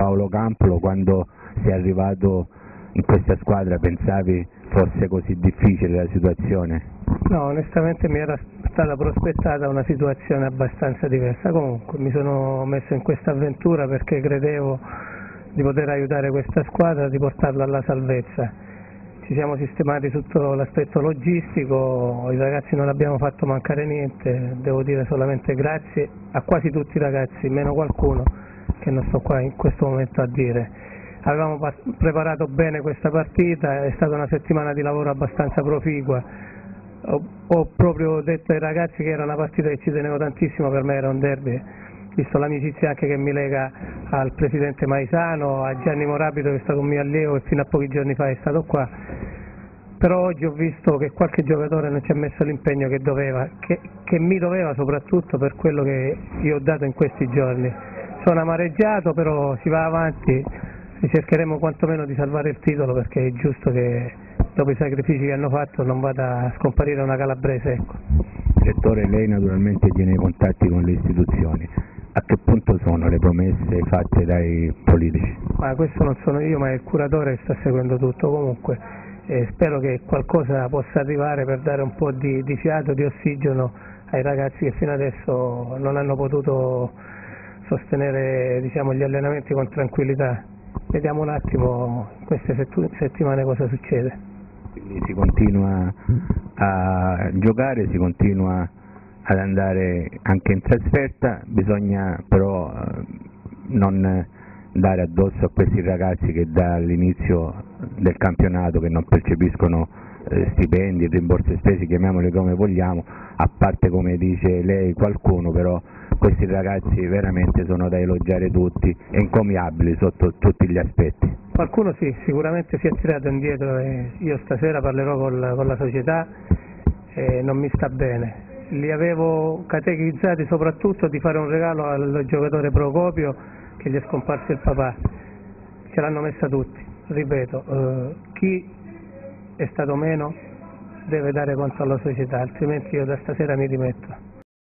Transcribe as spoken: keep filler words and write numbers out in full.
Paolo Campolo, quando sei arrivato in questa squadra pensavi fosse così difficile la situazione? No, onestamente mi era stata prospettata una situazione abbastanza diversa. Comunque mi sono messo in questa avventura perché credevo di poter aiutare questa squadra, di portarla alla salvezza. Ci siamo sistemati sotto l'aspetto logistico, i ragazzi non abbiamo fatto mancare niente, devo dire solamente grazie a quasi tutti i ragazzi, meno qualcuno che non sto qua in questo momento a dire. Avevamo preparato bene questa partita, è stata una settimana di lavoro abbastanza proficua, ho, ho proprio detto ai ragazzi che era una partita che ci tenevo tantissimo, per me era un derby, visto l'amicizia anche che mi lega al presidente Maisano, a Gianni Morabito che è stato un mio allievo e fino a pochi giorni fa è stato qua, però oggi ho visto che qualche giocatore non ci ha messo l'impegno che doveva, che, che mi doveva soprattutto per quello che io ho dato in questi giorni. Sono amareggiato, però si va avanti e cercheremo quantomeno di salvare il titolo, perché è giusto che dopo i sacrifici che hanno fatto non vada a scomparire una calabrese. Ecco. Direttore, lei naturalmente tiene contatti con le istituzioni, a che punto sono le promesse fatte dai politici? Ma questo non sono io, ma è il curatore che sta seguendo tutto. Comunque eh, spero che qualcosa possa arrivare per dare un po' di, di fiato, di ossigeno ai ragazzi che fino adesso non hanno potuto sostenere, diciamo, gli allenamenti con tranquillità. Vediamo un attimo in queste settimane cosa succede. Quindi si continua a giocare, si continua ad andare anche in trasferta, bisogna però non dare addosso a questi ragazzi che dall'inizio del campionato che non percepiscono stipendi, rimborsi spese, chiamiamoli come vogliamo, a parte, come dice lei, qualcuno, però questi ragazzi veramente sono da elogiare tutti, encomiabili sotto tutti gli aspetti. Qualcuno sì, sicuramente si è tirato indietro e io stasera parlerò con la, con la società e non mi sta bene. Li avevo catechizzati soprattutto di fare un regalo al giocatore Procopio che gli è scomparso il papà, ce l'hanno messa tutti, ripeto, eh, chi è stato meno deve dare conto alla società, altrimenti io da stasera mi dimetto.